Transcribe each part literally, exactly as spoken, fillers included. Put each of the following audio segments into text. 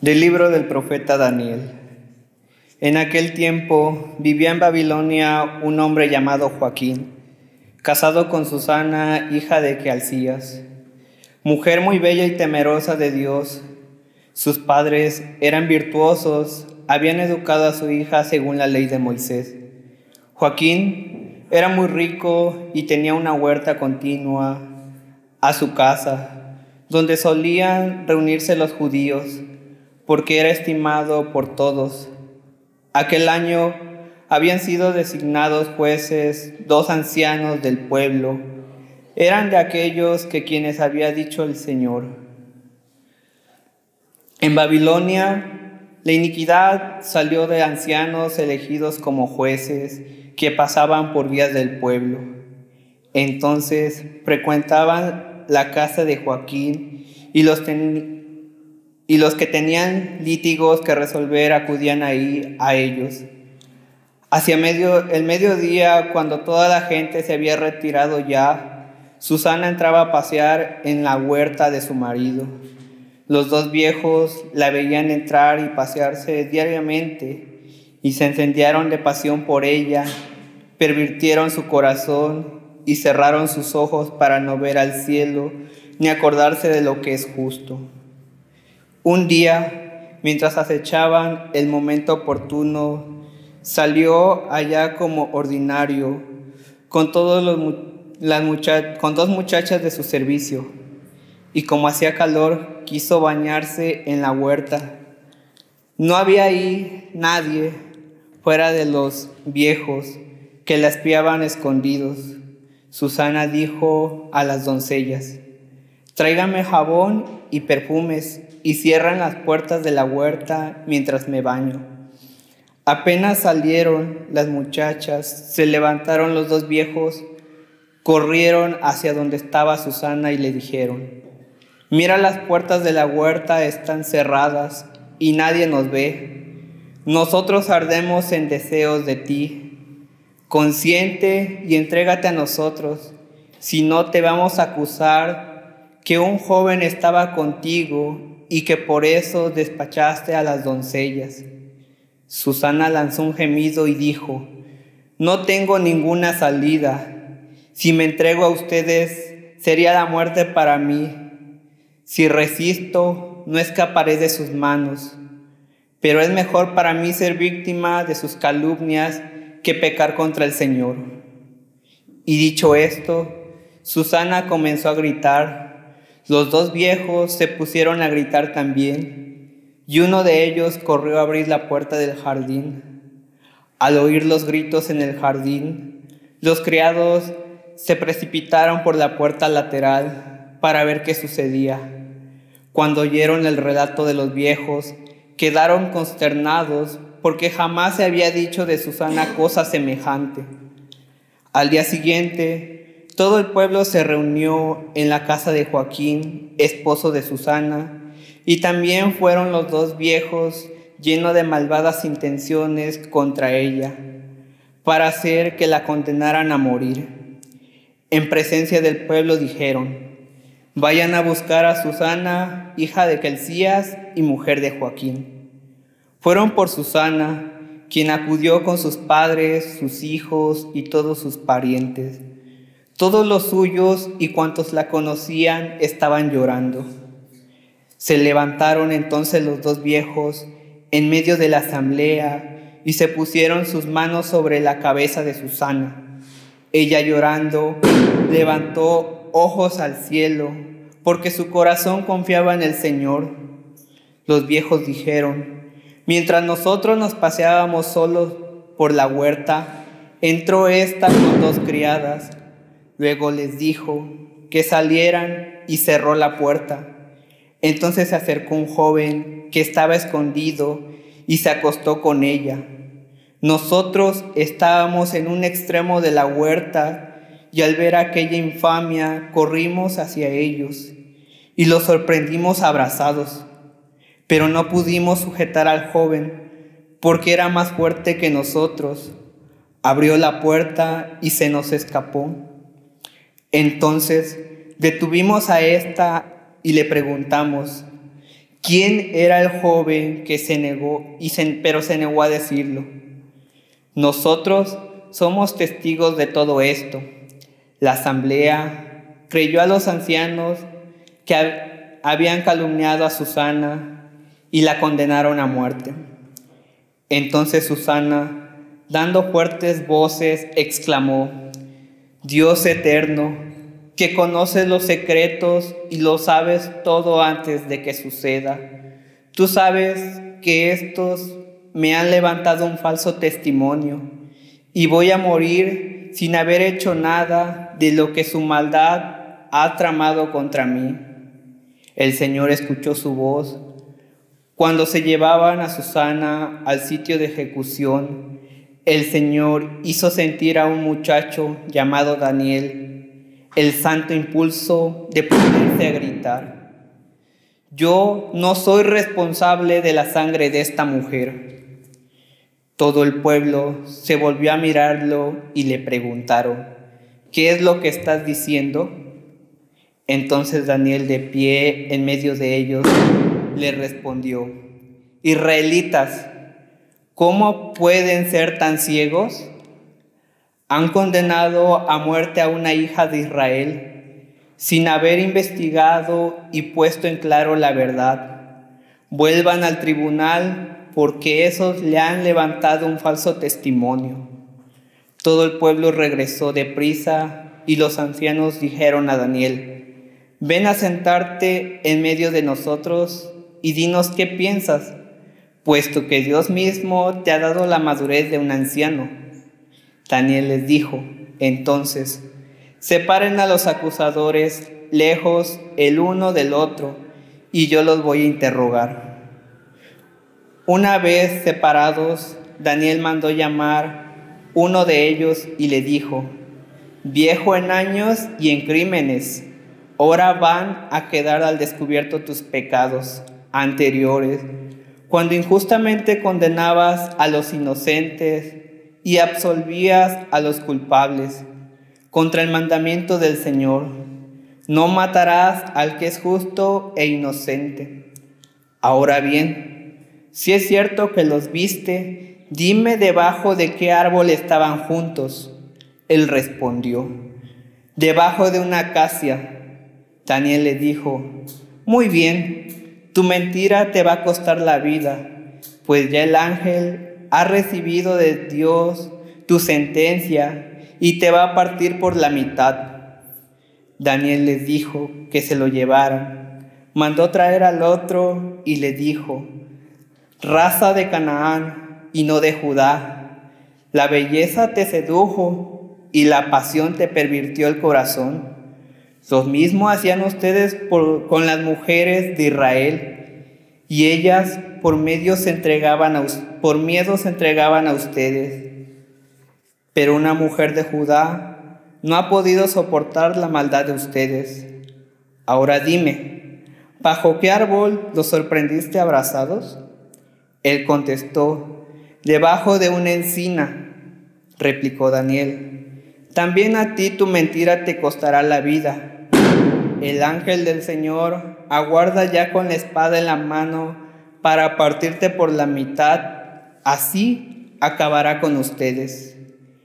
Del libro del profeta Daniel. En aquel tiempo vivía en Babilonia un hombre llamado Joaquín, casado con Susana, hija de Kealcías, mujer muy bella y temerosa de Dios. Sus padres eran virtuosos, habían educado a su hija según la ley de Moisés. Joaquín era muy rico y tenía una huerta continua a su casa, donde solían reunirse los judíos, porque era estimado por todos. Aquel año habían sido designados jueces dos ancianos del pueblo. Eran de aquellos que quienes había dicho el Señor: en Babilonia la iniquidad salió de ancianos elegidos como jueces que pasaban por vías del pueblo. Entonces frecuentaban la casa de Joaquín y los tenían Y los que tenían litigos que resolver acudían ahí a ellos. Hacia medio, el mediodía, cuando toda la gente se había retirado ya, Susana entraba a pasear en la huerta de su marido. Los dos viejos la veían entrar y pasearse diariamente y se incendiaron de pasión por ella, pervirtieron su corazón y cerraron sus ojos para no ver al cielo ni acordarse de lo que es justo. Un día, mientras acechaban el momento oportuno, salió allá como ordinario con, todos los, las mucha- con dos muchachas de su servicio, y como hacía calor, quiso bañarse en la huerta. No había ahí nadie fuera de los viejos que la espiaban escondidos. Susana dijo a las doncellas: «Tráigame jabón y perfumes y cierran las puertas de la huerta mientras me baño». Apenas salieron las muchachas, se levantaron los dos viejos, corrieron hacia donde estaba Susana y le dijeron: «Mira, las puertas de la huerta están cerradas y nadie nos ve. Nosotros ardemos en deseos de ti. Consiente y entrégate a nosotros, si no te vamos a acusar que un joven estaba contigo y que por eso despachaste a las doncellas». Susana lanzó un gemido y dijo: «No tengo ninguna salida. Si me entrego a ustedes, sería la muerte para mí. Si resisto, no escaparé de sus manos. Pero es mejor para mí ser víctima de sus calumnias que pecar contra el Señor». Y dicho esto, Susana comenzó a gritar. Los dos viejos se pusieron a gritar también, y uno de ellos corrió a abrir la puerta del jardín. Al oír los gritos en el jardín, los criados se precipitaron por la puerta lateral para ver qué sucedía. Cuando oyeron el relato de los viejos, quedaron consternados porque jamás se había dicho de Susana cosa semejante. Al día siguiente, todo el pueblo se reunió en la casa de Joaquín, esposo de Susana, y también fueron los dos viejos llenos de malvadas intenciones contra ella, para hacer que la condenaran a morir. En presencia del pueblo dijeron: «Vayan a buscar a Susana, hija de Kealcías y mujer de Joaquín». Fueron por Susana, quien acudió con sus padres, sus hijos y todos sus parientes. Todos los suyos y cuantos la conocían estaban llorando. Se levantaron entonces los dos viejos en medio de la asamblea y se pusieron sus manos sobre la cabeza de Susana. Ella, llorando, levantó ojos al cielo, porque su corazón confiaba en el Señor. Los viejos dijeron: «Mientras nosotros nos paseábamos solos por la huerta, entró esta con dos criadas». Luego les dijo que salieran y cerró la puerta. Entonces se acercó un joven que estaba escondido y se acostó con ella. Nosotros estábamos en un extremo de la huerta y al ver aquella infamia corrimos hacia ellos y los sorprendimos abrazados, pero no pudimos sujetar al joven porque era más fuerte que nosotros. Abrió la puerta y se nos escapó. Entonces detuvimos a esta y le preguntamos: ¿Quién era el joven que se negó, y se, pero se negó a decirlo? Nosotros somos testigos de todo esto. La asamblea creyó a los ancianos que hab- habían calumniado a Susana y la condenaron a muerte. Entonces Susana, dando fuertes voces, exclamó: Dios eterno, que conoces los secretos y lo sabes todo antes de que suceda, tú sabes que estos me han levantado un falso testimonio y voy a morir sin haber hecho nada de lo que su maldad ha tramado contra mí. El Señor escuchó su voz. Cuando se llevaban a Susana al sitio de ejecución, el Señor hizo sentir a un muchacho llamado Daniel el santo impulso de ponerse a gritar: yo no soy responsable de la sangre de esta mujer. Todo el pueblo se volvió a mirarlo y le preguntaron: ¿qué es lo que estás diciendo? Entonces Daniel, de pie en medio de ellos, le respondió: Israelitas, ¿cómo pueden ser tan ciegos? Han condenado a muerte a una hija de Israel sin haber investigado y puesto en claro la verdad. Vuelvan al tribunal porque esos le han levantado un falso testimonio. Todo el pueblo regresó deprisa y los ancianos dijeron a Daniel: ven a sentarte en medio de nosotros y dinos qué piensas, puesto que Dios mismo te ha dado la madurez de un anciano. Daniel les dijo: entonces, separen a los acusadores lejos el uno del otro, y yo los voy a interrogar. Una vez separados, Daniel mandó llamar uno de ellos y le dijo: viejo en años y en crímenes, ahora van a quedar al descubierto tus pecados anteriores, cuando injustamente condenabas a los inocentes y absolvías a los culpables, contra el mandamiento del Señor: no matarás al que es justo e inocente. Ahora bien, si es cierto que los viste, dime debajo de qué árbol estaban juntos. Él respondió: debajo de una acacia. Daniel le dijo: muy bien, tu mentira te va a costar la vida, pues ya el ángel ha recibido de Dios tu sentencia y te va a partir por la mitad. Daniel les dijo que se lo llevaran. Mandó traer al otro y le dijo: raza de Canaán y no de Judá, la belleza te sedujo y la pasión te pervirtió el corazón. Lo mismo hacían ustedes por, con las mujeres de Israel, y ellas por, medio se entregaban a, por miedo se entregaban a ustedes. Pero una mujer de Judá no ha podido soportar la maldad de ustedes. Ahora dime, ¿bajo qué árbol los sorprendiste abrazados? Él contestó: debajo de una encina. Replicó Daniel: también a ti tu mentira te costará la vida. El ángel del Señor aguarda ya con la espada en la mano para partirte por la mitad. Así acabará con ustedes.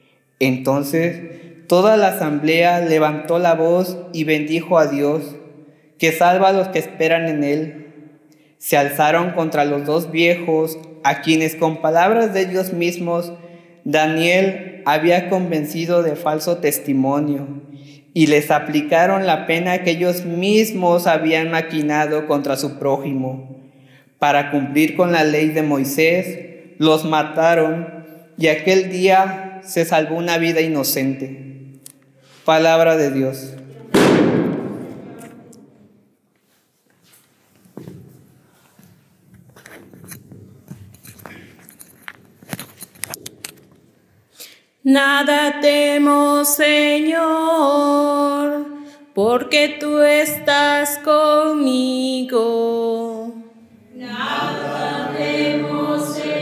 Entonces toda la asamblea levantó la voz y bendijo a Dios, que salva a los que esperan en Él. Se alzaron contra los dos viejos, a quienes con palabras de ellos mismos Daniel había convencido de falso testimonio, y les aplicaron la pena que ellos mismos habían maquinado contra su prójimo. Para cumplir con la ley de Moisés, los mataron, y aquel día se salvó una vida inocente. Palabra de Dios. Nada temo, Señor, porque tú estás conmigo. Nada temo,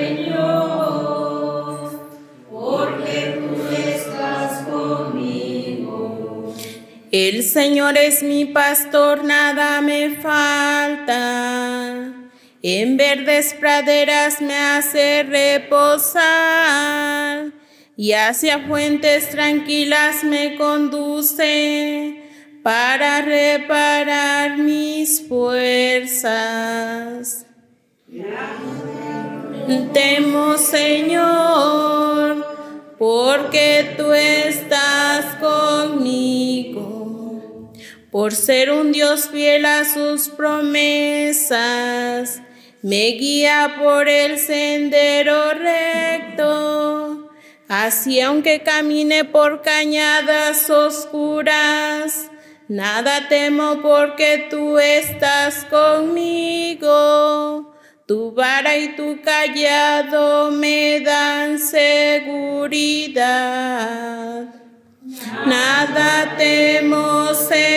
Señor, porque tú estás conmigo. El Señor es mi pastor, nada me falta. En verdes praderas me hace reposar, y hacia fuentes tranquilas me conduce, para reparar mis fuerzas. Temo, Señor, porque tú estás conmigo, por ser un Dios fiel a sus promesas, me guía por el sendero recto. Así aunque camine por cañadas oscuras, nada temo porque tú estás conmigo. Tu vara y tu cayado me dan seguridad. Nada temo,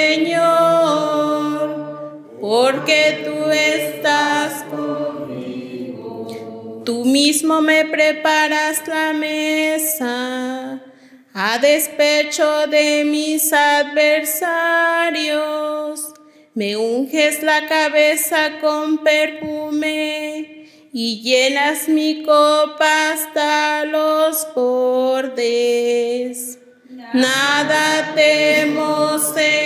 Señor, porque tú estás conmigo. Tú mismo me preparas la mesa, a despecho de mis adversarios. Me unges la cabeza con perfume y llenas mi copa hasta los bordes. Nada temo,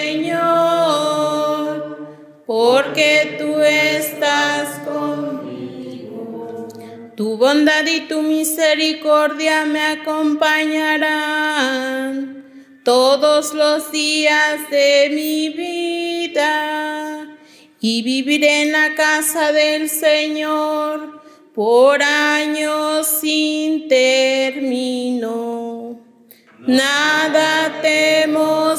Señor, porque tú estás conmigo. Tu bondad y tu misericordia me acompañarán todos los días de mi vida, y viviré en la casa del Señor por años sin término. Nada temo,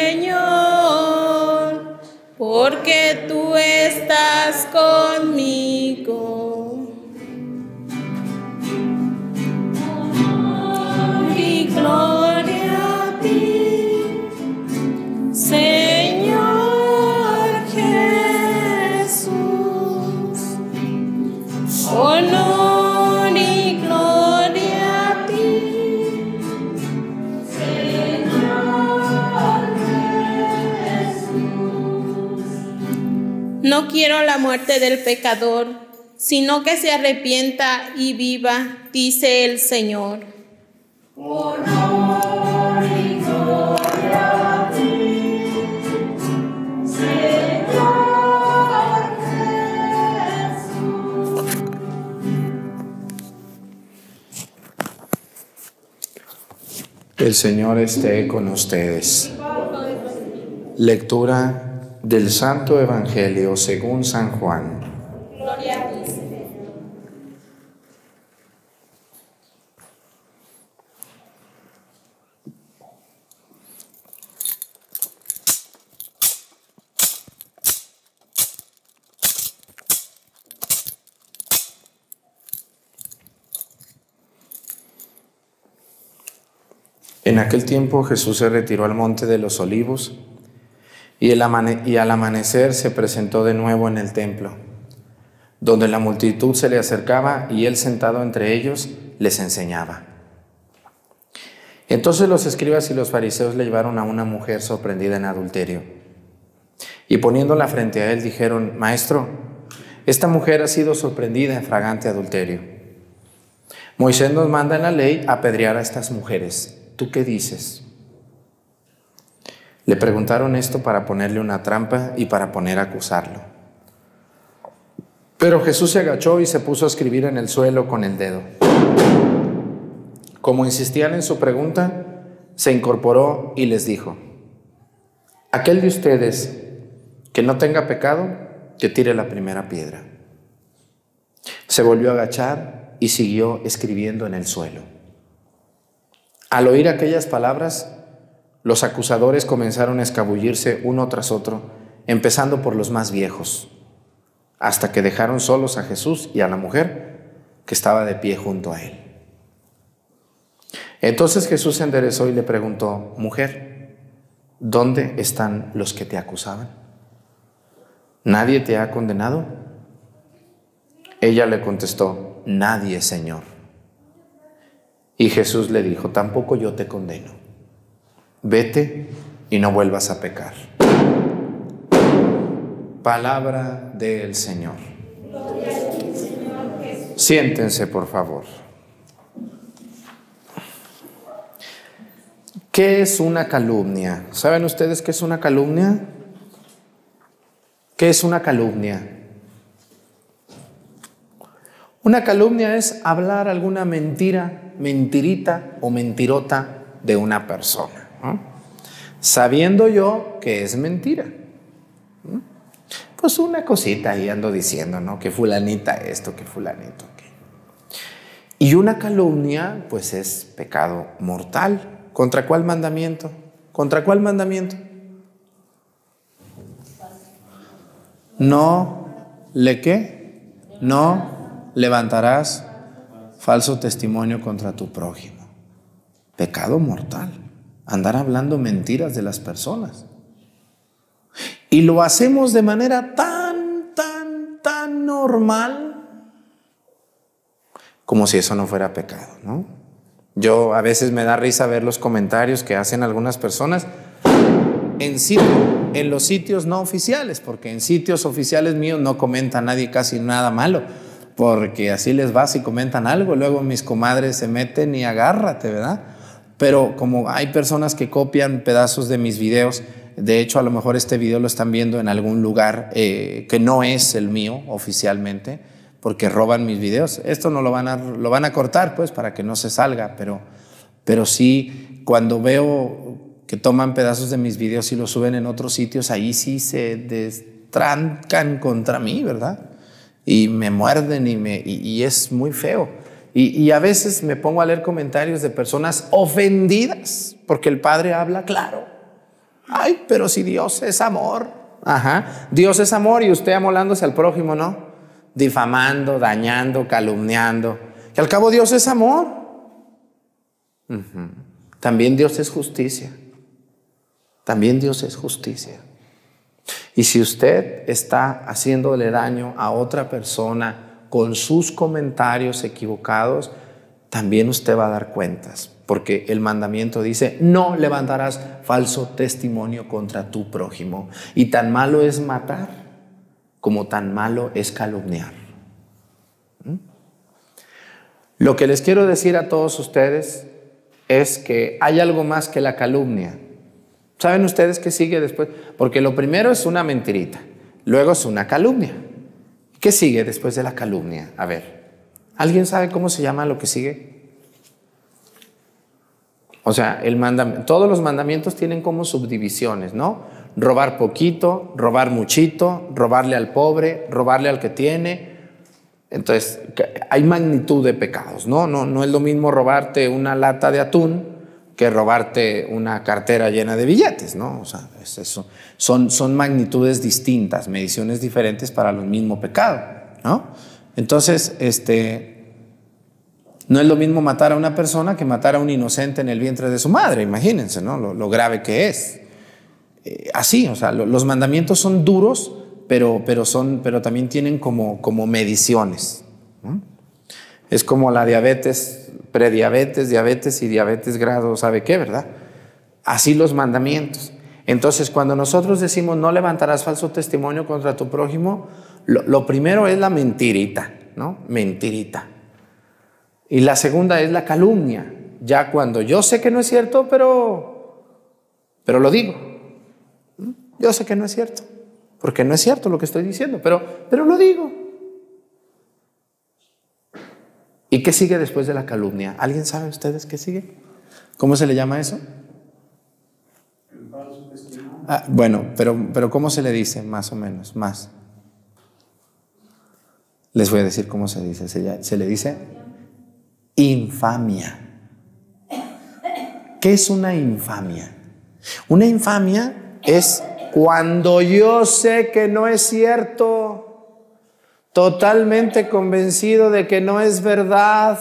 Señor, porque tú estás conmigo. Y gloria a ti, Señor Jesús. Honor y gloria a ti, Señor Jesús. No quiero la muerte del pecador, sino que se arrepienta y viva, dice el Señor. Honor y gloria a ti, Señor Jesús. El Señor esté con ustedes. Lectura del Santo Evangelio según San Juan. Gloria a ti, Señor. En aquel tiempo Jesús se retiró al monte de los Olivos y, el amane- y al amanecer se presentó de nuevo en el templo, donde la multitud se le acercaba y él sentado entre ellos les enseñaba. Entonces los escribas y los fariseos le llevaron a una mujer sorprendida en adulterio y poniéndola frente a él dijeron: Maestro, esta mujer ha sido sorprendida en flagrante adulterio. Moisés nos manda en la ley apedrear a estas mujeres. ¿Tú qué dices? Le preguntaron esto para ponerle una trampa y para poner a acusarlo. Pero Jesús se agachó y se puso a escribir en el suelo con el dedo. Como insistían en su pregunta, se incorporó y les dijo: aquel de ustedes que no tenga pecado, que tire la primera piedra. Se volvió a agachar y siguió escribiendo en el suelo. Al oír aquellas palabras, los acusadores comenzaron a escabullirse uno tras otro, empezando por los más viejos, hasta que dejaron solos a Jesús y a la mujer que estaba de pie junto a él. Entonces Jesús se enderezó y le preguntó: Mujer, ¿dónde están los que te acusaban? ¿Nadie te ha condenado? Ella le contestó: Nadie, Señor. Y Jesús le dijo: tampoco yo te condeno. Vete y no vuelvas a pecar. Palabra del Señor. Gloria a ti, Siéntense, por favor. ¿Qué es una calumnia? ¿Saben ustedes qué es una calumnia? ¿Qué es una calumnia? Una calumnia es hablar alguna mentira, mentirita o mentirota de una persona, ¿no? Sabiendo yo que es mentira. ¿no? Pues una cosita ahí ando diciendo, ¿no? Que fulanita esto, que fulanito aquello. Y una calumnia, pues es pecado mortal. ¿Contra cuál mandamiento? ¿Contra cuál mandamiento? No, ¿le qué? No levantarás falso testimonio contra tu prójimo. Pecado mortal. Andar hablando mentiras de las personas. Y lo hacemos de manera tan, tan, tan normal, como si eso no fuera pecado, ¿no? Yo a veces me da risa ver los comentarios que hacen algunas personas en, sitio, en los sitios no oficiales, porque en sitios oficiales míos no comenta nadie casi nada malo, porque así les va si comentan algo, luego mis comadres se meten y agárrate, ¿verdad? Pero como hay personas que copian pedazos de mis videos, de hecho a lo mejor este video lo están viendo en algún lugar eh, que no es el mío oficialmente, porque roban mis videos. Esto no lo van a, lo van a cortar, pues, para que no se salga, pero, pero sí, cuando veo que toman pedazos de mis videos y los suben en otros sitios, ahí sí se destrancan contra mí, ¿verdad? Y me muerden y, me, y, y es muy feo. Y, y a veces me pongo a leer comentarios de personas ofendidas, porque el Padre habla claro. Ay, pero si Dios es amor. Ajá, Dios es amor y usted amolándose al prójimo, ¿no? Difamando, dañando, calumniando. Que al cabo Dios es amor. Uh-huh. También Dios es justicia. También Dios es justicia. Y si usted está haciéndole daño a otra persona con sus comentarios equivocados, también usted va a dar cuentas. Porque el mandamiento dice, no levantarás falso testimonio contra tu prójimo. Y tan malo es matar como tan malo es calumniar. ¿Mm? Lo que les quiero decir a todos ustedes es que hay algo más que la calumnia. ¿Saben ustedes qué sigue después? Porque lo primero es una mentirita, luego es una calumnia. ¿Qué sigue después de la calumnia? A ver, ¿alguien sabe cómo se llama lo que sigue? O sea, el mandamiento, todos los mandamientos tienen como subdivisiones, ¿no? Robar poquito, robar muchito, robarle al pobre, robarle al que tiene. Entonces, hay magnitud de pecados, ¿no? No, no es lo mismo robarte una lata de atún que robarte una cartera llena de billetes, ¿no? O sea, es eso. Son, son magnitudes distintas, mediciones diferentes para el mismo pecado, ¿no? Entonces, este, no es lo mismo matar a una persona que matar a un inocente en el vientre de su madre, imagínense, ¿no? Lo, lo grave que es. Eh, así, o sea, lo, los mandamientos son duros, pero, pero, son, pero también tienen como, como mediciones, ¿no? Es como la diabetes, prediabetes, diabetes y diabetes grado, ¿sabe qué, verdad? Así los mandamientos. Entonces, cuando nosotros decimos no levantarás falso testimonio contra tu prójimo, lo, lo primero es la mentirita, ¿no? Mentirita. Y la segunda es la calumnia. Ya cuando yo sé que no es cierto, pero, pero lo digo. Yo sé que no es cierto, porque no es cierto lo que estoy diciendo, pero, pero lo digo. ¿Y qué sigue después de la calumnia? ¿Alguien sabe ustedes qué sigue? ¿Cómo se le llama eso? El falso testimonio. Ah, bueno, pero, pero ¿cómo se le dice más o menos? Más. Les voy a decir cómo se dice. Se, se le dice infamia. ¿Qué es una infamia? Una infamia es cuando yo sé que no es cierto, totalmente convencido de que no es verdad,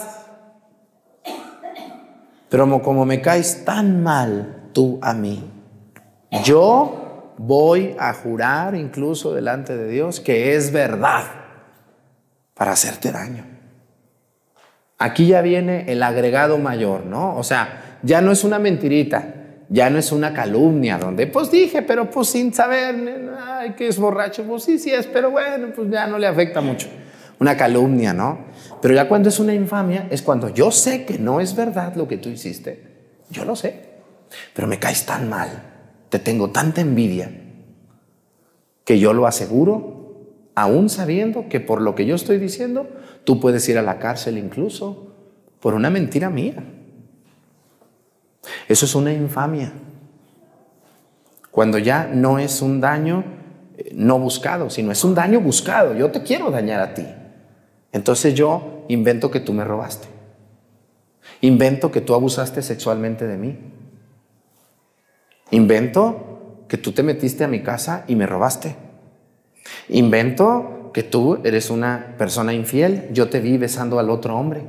pero como me caes tan mal tú a mí, yo voy a jurar incluso delante de Dios que es verdad para hacerte daño. Aquí ya viene el agregado mayor, ¿no? O sea, ya no es una mentirita, ya no es una calumnia donde pues dije, pero pues sin saber, ay, que es borracho, pues sí, sí es, pero bueno, pues ya no le afecta mucho. una calumnia, ¿no? Pero ya cuando es una infamia, es cuando yo sé que no es verdad lo que tú hiciste. Yo lo sé, pero me caes tan mal, te tengo tanta envidia, que yo lo aseguro, aún sabiendo que por lo que yo estoy diciendo, tú puedes ir a la cárcel incluso por una mentira mía. Eso es una infamia. Cuando ya no es un daño no buscado, sino es un daño buscado. Yo te quiero dañar a ti. Entonces yo invento que tú me robaste. Invento que tú abusaste sexualmente de mí. Invento que tú te metiste a mi casa y me robaste. Invento que tú eres una persona infiel. Yo te vi besando al otro hombre.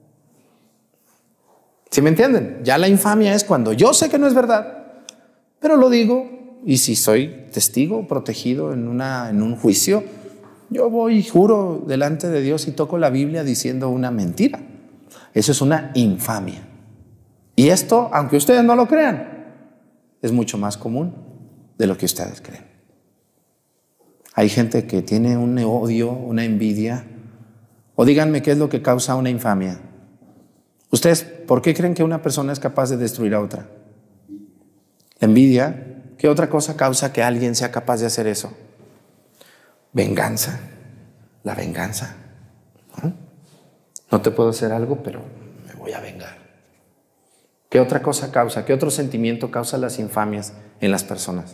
¿Sí me entienden? Ya la infamia es cuando yo sé que no es verdad, pero lo digo, y si soy testigo protegido en, una, en un juicio, yo voy y juro delante de Dios y toco la Biblia diciendo una mentira. Eso es una infamia. Y esto, aunque ustedes no lo crean, es mucho más común de lo que ustedes creen. Hay gente que tiene un odio, una envidia, o díganme qué es lo que causa una infamia. ¿Ustedes por qué creen que una persona es capaz de destruir a otra? La envidia. ¿Qué otra cosa causa que alguien sea capaz de hacer eso? Venganza. La venganza. ¿No? No te puedo hacer algo, pero me voy a vengar. ¿Qué otra cosa causa? ¿Qué otro sentimiento causa las infamias en las personas?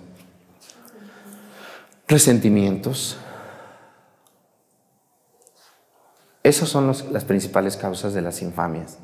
Resentimientos. Esas son los, las principales causas de las infamias.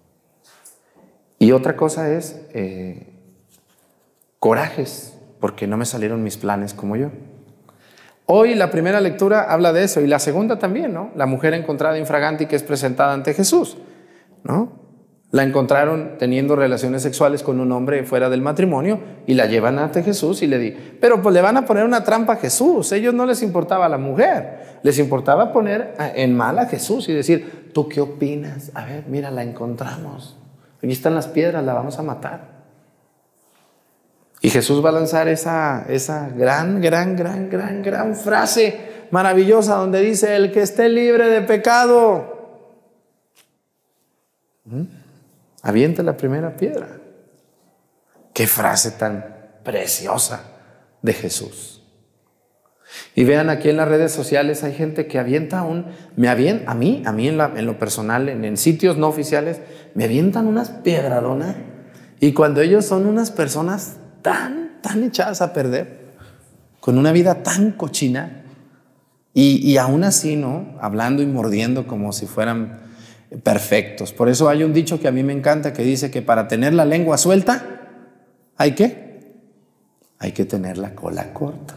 Y otra cosa es eh, corajes, porque no me salieron mis planes como yo. Hoy la primera lectura habla de eso, y la segunda también, ¿no? La mujer encontrada infraganti que es presentada ante Jesús, ¿no? La encontraron teniendo relaciones sexuales con un hombre fuera del matrimonio y la llevan ante Jesús y le di, pero pues le van a poner una trampa a Jesús. A ellos no les importaba a la mujer, les importaba poner en mal a Jesús y decir, ¿tú qué opinas? A ver, mira, la encontramos. Aquí están las piedras, la vamos a matar. Y Jesús va a lanzar esa, esa gran, gran, gran, gran, gran frase maravillosa donde dice, el que esté libre de pecado, ¿Mm? avienta la primera piedra. Qué frase tan preciosa de Jesús. Y vean aquí en las redes sociales hay gente que avienta un, me avienta, a mí, a mí en, la, en lo personal, en, en sitios no oficiales, me avientan unas piedradonas, y cuando ellos son unas personas tan, tan echadas a perder, con una vida tan cochina, y, y aún así, ¿no? Hablando y mordiendo como si fueran perfectos. Por eso hay un dicho que a mí me encanta que dice que para tener la lengua suelta, ¿hay qué? Hay que tener la cola corta.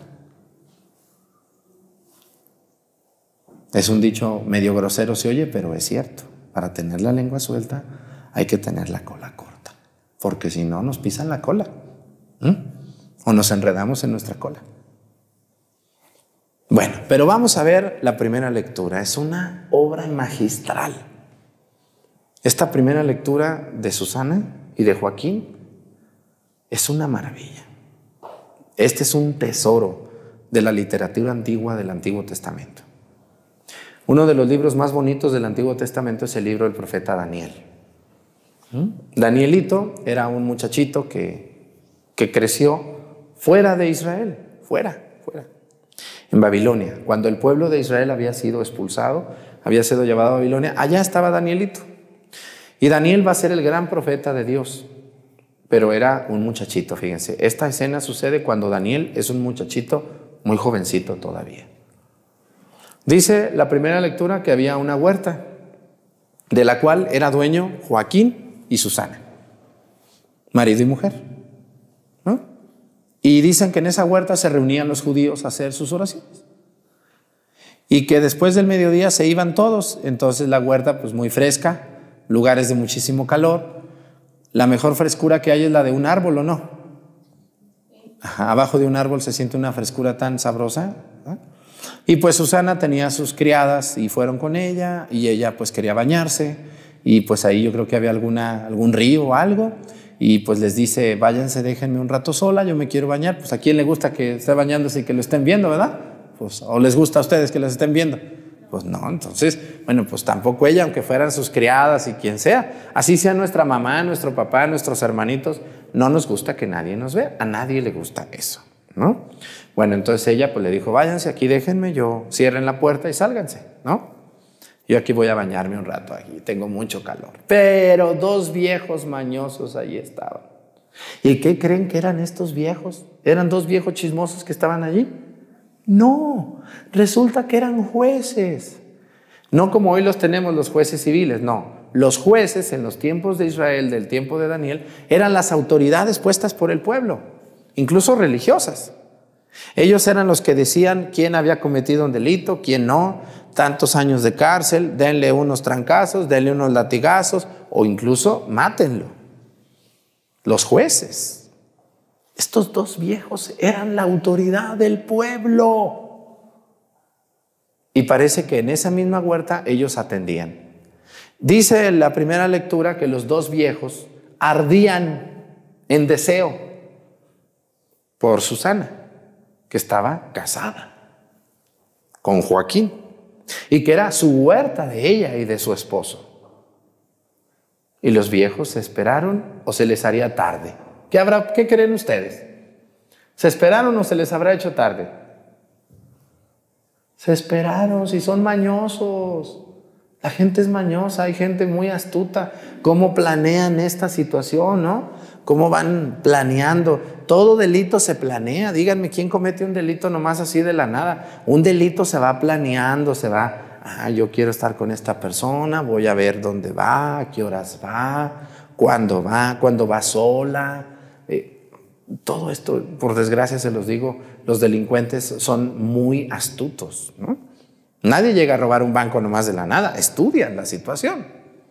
Es un dicho medio grosero, se oye, pero es cierto. Para tener la lengua suelta hay que tener la cola corta, porque si no nos pisan la cola. ¿Mm? O nos enredamos en nuestra cola. Bueno, pero vamos a ver la primera lectura. Es una obra magistral. Esta primera lectura de Susana y de Joaquín es una maravilla. Este es un tesoro de la literatura antigua del Antiguo Testamento. Uno de los libros más bonitos del Antiguo Testamento es el libro del profeta Daniel. ¿Mm? Danielito era un muchachito que, que creció fuera de Israel, fuera, fuera, en Babilonia. Cuando el pueblo de Israel había sido expulsado, había sido llevado a Babilonia, allá estaba Danielito. Y Daniel va a ser el gran profeta de Dios, pero era un muchachito, fíjense. Esta escena sucede cuando Daniel es un muchachito muy jovencito todavía. Dice la primera lectura que había una huerta, de la cual era dueño Joaquín y Susana, marido y mujer, ¿no? Y dicen que en esa huerta se reunían los judíos a hacer sus oraciones. Y que después del mediodía se iban todos, entonces la huerta pues muy fresca, lugares de muchísimo calor. La mejor frescura que hay es la de un árbol, ¿o no? Ajá, abajo de un árbol se siente una frescura tan sabrosa, ¿no? Y pues Susana tenía sus criadas y fueron con ella, y ella pues quería bañarse, y pues ahí yo creo que había alguna, algún río o algo, y pues les dice, váyanse, déjenme un rato sola, yo me quiero bañar. Pues a quién le gusta que esté bañándose y que lo estén viendo, ¿verdad? Pues, o les gusta a ustedes que los estén viendo. Pues no, entonces, bueno, pues tampoco ella, aunque fueran sus criadas y quien sea, así sea nuestra mamá, nuestro papá, nuestros hermanitos, no nos gusta que nadie nos vea, a nadie le gusta eso, ¿no? Bueno, entonces ella pues le dijo, váyanse aquí, déjenme, yo cierren la puerta y sálganse, ¿no? Yo aquí voy a bañarme un rato, aquí tengo mucho calor. Pero dos viejos mañosos ahí estaban. ¿Y qué creen que eran estos viejos? ¿Eran dos viejos chismosos que estaban allí? No, resulta que eran jueces. No como hoy los tenemos los jueces civiles, no. Los jueces en los tiempos de Israel, del tiempo de Daniel, eran las autoridades puestas por el pueblo, incluso religiosas. Ellos eran los que decían quién había cometido un delito, quién no, tantos años de cárcel, denle unos trancazos, denle unos latigazos o incluso mátenlo. Los jueces. Estos dos viejos eran la autoridad del pueblo. Y parece que en esa misma huerta ellos atendían. Dice en la primera lectura que los dos viejos ardían en deseo por Susana, que estaba casada con Joaquín y que era su huerta de ella y de su esposo. Y los viejos se esperaron o se les haría tarde. ¿Qué habrá, qué creen ustedes? ¿Se esperaron o se les habrá hecho tarde? Se esperaron, si son mañosos. La gente es mañosa, hay gente muy astuta. ¿Cómo planean esta situación, no? ¿Cómo van planeando? Todo delito se planea. Díganme, ¿quién comete un delito nomás así de la nada? Un delito se va planeando, se va, ah, yo quiero estar con esta persona, voy a ver dónde va, a qué horas va, cuándo va, cuándo va sola. Eh, todo esto, por desgracia se los digo, los delincuentes son muy astutos, ¿no? Nadie llega a robar un banco nomás de la nada, estudian la situación.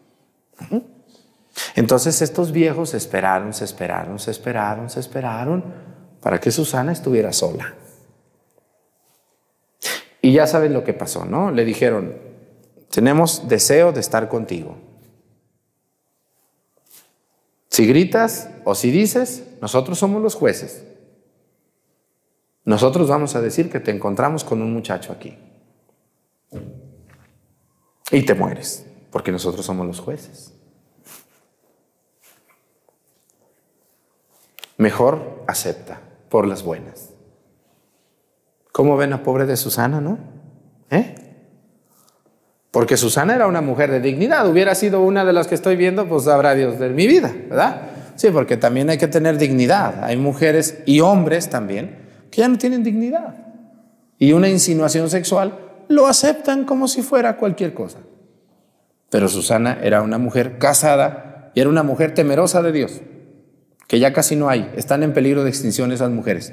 Entonces estos viejos se esperaron, se esperaron, se esperaron, se esperaron para que Susana estuviera sola. Y ya saben lo que pasó, ¿no? Le dijeron, tenemos deseo de estar contigo. Si gritas o si dices, nosotros somos los jueces. Nosotros vamos a decir que te encontramos con un muchacho aquí. Y te mueres, porque nosotros somos los jueces. Mejor acepta por las buenas. ¿Cómo ven a pobre de Susana, no? ¿Eh? Porque Susana era una mujer de dignidad. Hubiera sido una de las que estoy viendo, pues sabrá Dios de mi vida, ¿verdad? Sí, porque también hay que tener dignidad. Hay mujeres y hombres también que ya no tienen dignidad. Y una insinuación sexual lo aceptan como si fuera cualquier cosa. Pero Susana era una mujer casada y era una mujer temerosa de Dios, que ya casi no hay. Están en peligro de extinción esas mujeres.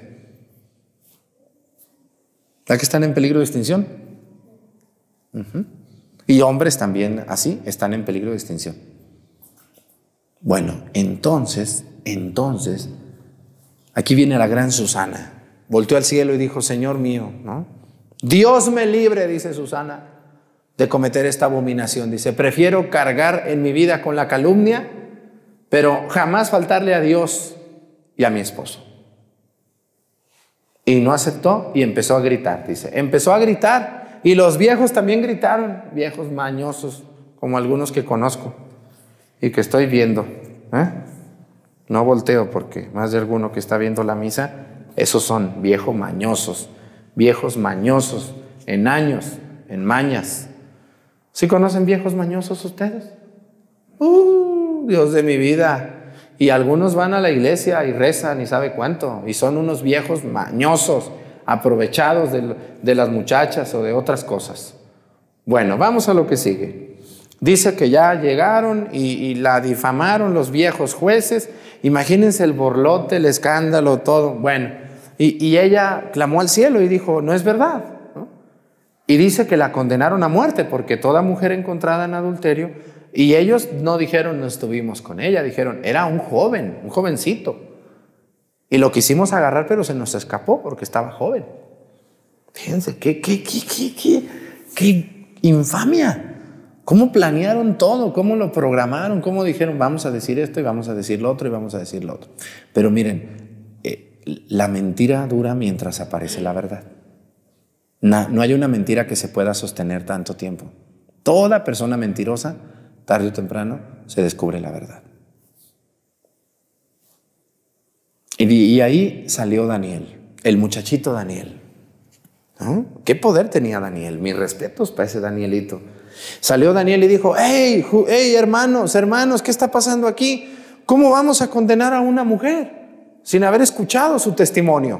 ¿Verdad que están en peligro de extinción? Uh-huh. Y hombres también así están en peligro de extinción. Bueno, entonces, entonces, aquí viene la gran Susana. Volteó al cielo y dijo, Señor mío, ¿no? Dios me libre, dice Susana, de cometer esta abominación. Dice, prefiero cargar en mi vida con la calumnia, pero jamás faltarle a Dios y a mi esposo. Y no aceptó y empezó a gritar, dice. Empezó a gritar y los viejos también gritaron, viejos mañosos, como algunos que conozco y que estoy viendo. ¿eh? No volteo porque más de alguno que está viendo la misa, esos son viejos mañosos, viejos mañosos en años, en mañas. ¿Sí conocen viejos mañosos ustedes? ¡Uh, Dios de mi vida! Y algunos van a la iglesia y rezan y sabe cuánto, y son unos viejos mañosos, aprovechados de, de las muchachas o de otras cosas. Bueno, vamos a lo que sigue. Dice que ya llegaron y, y la difamaron los viejos jueces. Imagínense el borlote, el escándalo, todo. Bueno, y, y ella clamó al cielo y dijo, no es verdad, ¿no? Y dice que la condenaron a muerte porque toda mujer encontrada en adulterio. Y ellos no dijeron, no estuvimos con ella, dijeron, era un joven, un jovencito. Y lo quisimos agarrar, pero se nos escapó porque estaba joven. Fíjense, qué, qué, qué, qué, qué, qué infamia. ¿Cómo planearon todo? ¿Cómo lo programaron? ¿Cómo dijeron, vamos a decir esto y vamos a decir lo otro y vamos a decir lo otro? Pero miren, eh, la mentira dura mientras aparece la verdad. No, no hay una mentira que se pueda sostener tanto tiempo. Toda persona mentirosa, tarde o temprano, se descubre la verdad. Y, y ahí salió Daniel, el muchachito Daniel. ¿No? ¿Qué poder tenía Daniel? Mis respetos para ese Danielito. Salió Daniel y dijo, hey, hey, hermanos, hermanos, ¿qué está pasando aquí? ¿Cómo vamos a condenar a una mujer sin haber escuchado su testimonio?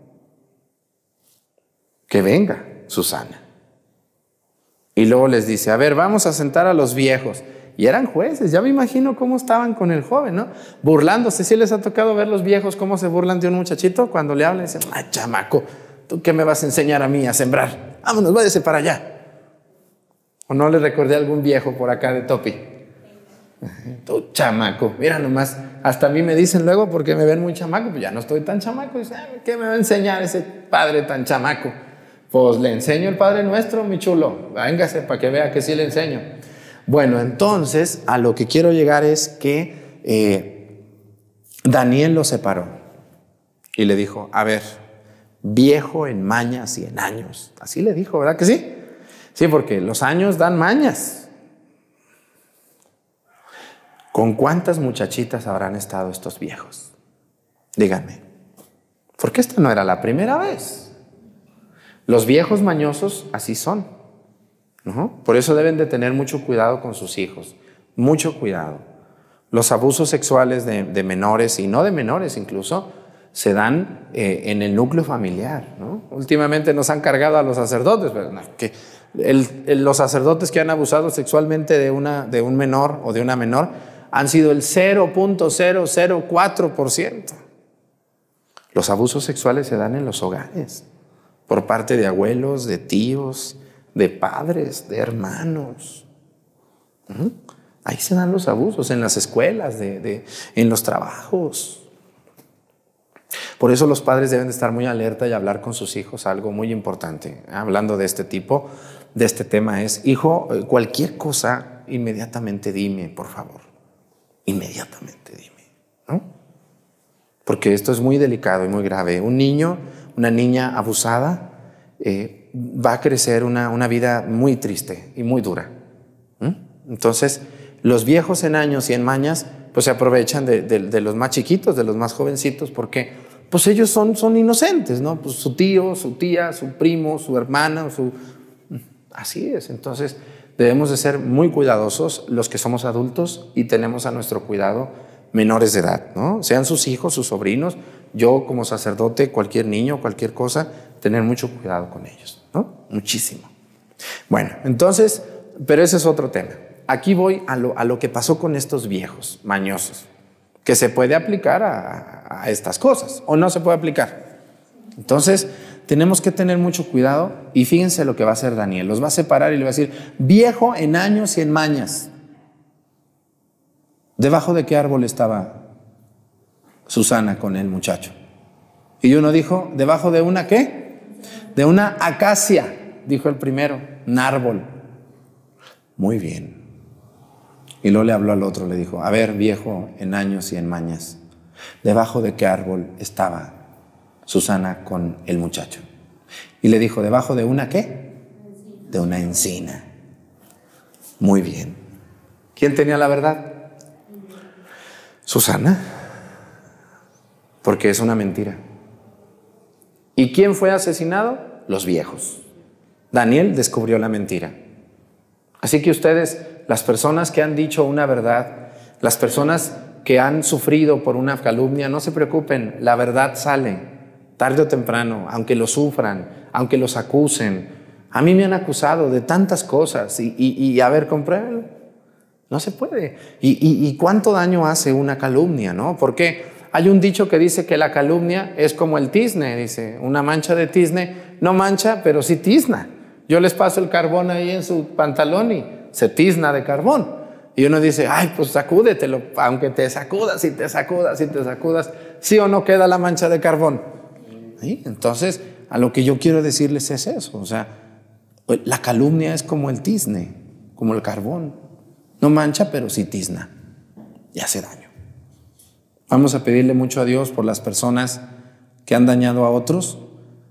Que venga Susana. Y luego les dice, a ver, vamos a sentar a los viejos. Y eran jueces, ya me imagino cómo estaban con el joven, ¿no? Burlándose. ¿Sí les ha tocado ver los viejos cómo se burlan de un muchachito? Cuando le hablan, dicen, ay, chamaco, ¿tú qué me vas a enseñar a mí a sembrar? Vámonos, váyase para allá. ¿O no le recordé a algún viejo por acá de Topi? Tú, chamaco, mira nomás, hasta a mí me dicen luego porque me ven muy chamaco, pues ya no estoy tan chamaco. Dice, ¿qué me va a enseñar ese padre tan chamaco? Pues le enseño el Padre Nuestro, mi chulo. Véngase para que vea que sí le enseño. Bueno, entonces a lo que quiero llegar es que eh, Daniel lo separó y le dijo, a ver, viejo en mañas y en años. Así le dijo, ¿verdad que sí? Sí, porque los años dan mañas. ¿Con cuántas muchachitas habrán estado estos viejos? Díganme, porque esta no era la primera vez. Los viejos mañosos así son, ¿no? Por eso deben de tener mucho cuidado con sus hijos, mucho cuidado. Los abusos sexuales de, de menores y no de menores incluso se dan eh, en el núcleo familiar, ¿no? Últimamente nos han cargado a los sacerdotes, pero no, que el, el, los sacerdotes que han abusado sexualmente de, una, de un menor o de una menor han sido el cero punto cero cero cuatro por ciento. Los abusos sexuales se dan en los hogares, por parte de abuelos, de tíos, de padres, de hermanos. ¿Mm? Ahí se dan los abusos, en las escuelas, de, de, en los trabajos. Por eso los padres deben de estar muy alerta y hablar con sus hijos. Algo muy importante, hablando de este tipo, de este tema es, hijo, cualquier cosa, inmediatamente dime, por favor. Inmediatamente dime, ¿no? Porque esto es muy delicado y muy grave. Un niño, una niña abusada, eh, va a crecer una, una vida muy triste y muy dura. ¿Mm? Entonces, los viejos en años y en mañas, pues se aprovechan de, de, de los más chiquitos, de los más jovencitos, porque pues ellos son, son inocentes, ¿no? Pues su tío, su tía, su primo, su hermana, su... así es. Entonces, debemos de ser muy cuidadosos los que somos adultos y tenemos a nuestro cuidado menores de edad, ¿no? Sean sus hijos, sus sobrinos. Yo como sacerdote, cualquier niño, cualquier cosa, tener mucho cuidado con ellos, ¿no? Muchísimo. Bueno, entonces, pero ese es otro tema. Aquí voy a lo, a lo que pasó con estos viejos mañosos, que se puede aplicar a, a estas cosas o no se puede aplicar. Entonces, tenemos que tener mucho cuidado y fíjense lo que va a hacer Daniel. Los va a separar y le va a decir, viejo en años y en mañas. ¿Debajo de qué árbol estaba Susana con el muchacho? Y uno dijo, ¿debajo de una qué? De una acacia, dijo el primero, un árbol. Muy bien. Y luego le habló al otro, le dijo, a ver, viejo en años y en mañas, ¿debajo de qué árbol estaba Susana con el muchacho? Y le dijo, ¿debajo de una qué? De una encina. Muy bien. ¿Quién tenía la verdad? Susana, porque es una mentira. ¿Y quién fue asesinado? Los viejos. Daniel descubrió la mentira. Así que ustedes, las personas que han dicho una verdad, las personas que han sufrido por una calumnia, no se preocupen, la verdad sale, tarde o temprano, aunque lo sufran, aunque los acusen. A mí me han acusado de tantas cosas y, y, y a ver, compruébenlo. No se puede. ¿Y, y, y cuánto daño hace una calumnia, no? Porque hay un dicho que dice que la calumnia es como el tizne, dice, una mancha de tizne, no mancha, pero sí tizna. Yo les paso el carbón ahí en su pantalón y se tizna de carbón. Y uno dice, ay, pues sacúdetelo, aunque te sacudas y te sacudas y te sacudas, ¿sí o no queda la mancha de carbón? ¿Sí? Entonces, a lo que yo quiero decirles es eso, o sea, la calumnia es como el tizne, como el carbón. No mancha, pero sí tizna y hace daño. Vamos a pedirle mucho a Dios por las personas que han dañado a otros,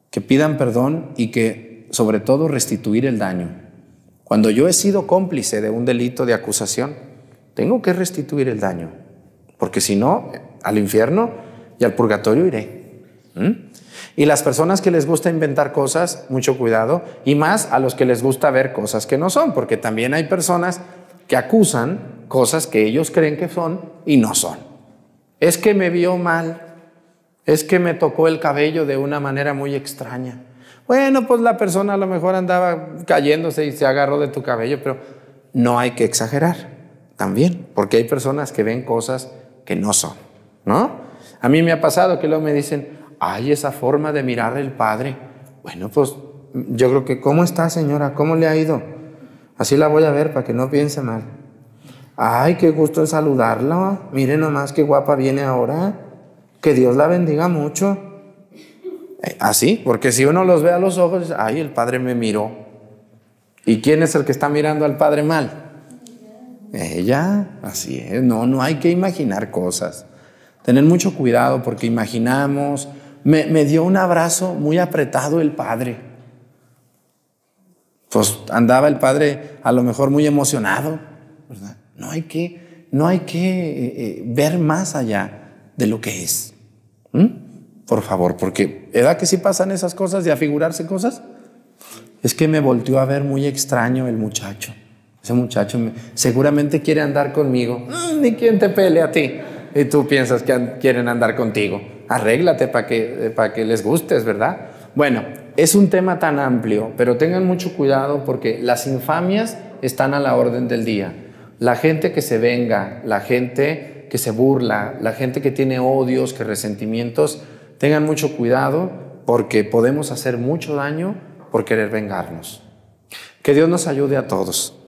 que pidan perdón y que, sobre todo, restituir el daño. Cuando yo he sido cómplice de un delito de acusación, tengo que restituir el daño, porque si no, al infierno y al purgatorio iré. ¿Mm? Y las personas que les gusta inventar cosas, mucho cuidado, y más a los que les gusta ver cosas que no son, porque también hay personas que acusan cosas que ellos creen que son y no son. Es que me vio mal, es que me tocó el cabello de una manera muy extraña. Bueno, pues la persona a lo mejor andaba cayéndose y se agarró de tu cabello, pero no hay que exagerar también, porque hay personas que ven cosas que no son, ¿no? A mí me ha pasado que luego me dicen, ay, esa forma de mirar al Padre. Bueno, pues yo creo que, ¿cómo está, señora? ¿Cómo le ha ido? Así la voy a ver para que no piense mal. Ay, qué gusto en saludarla. Mire nomás qué guapa viene ahora. Que Dios la bendiga mucho. Eh, así, porque si uno los ve a los ojos, dice, ay, el Padre me miró. ¿Y quién es el que está mirando al Padre mal? Ella, así es. No, no hay que imaginar cosas. Tener mucho cuidado porque imaginamos. Me, me dio un abrazo muy apretado el Padre. Pues andaba el Padre a lo mejor muy emocionado, ¿verdad? No hay que, no hay que eh, eh, ver más allá de lo que es. ¿Mm? Por favor, porque ¿verdad que sí pasan esas cosas de afigurarse cosas? Es que me volteó a ver muy extraño el muchacho. Ese muchacho me, seguramente quiere andar conmigo. Mm, ni quien te pele a ti. Y tú piensas que an- quieren andar contigo. Arréglate para que, para que les gustes, ¿verdad? Bueno, es un tema tan amplio, pero tengan mucho cuidado porque las infamias están a la orden del día. La gente que se venga, la gente que se burla, la gente que tiene odios, que resentimientos, tengan mucho cuidado porque podemos hacer mucho daño por querer vengarnos. Que Dios nos ayude a todos.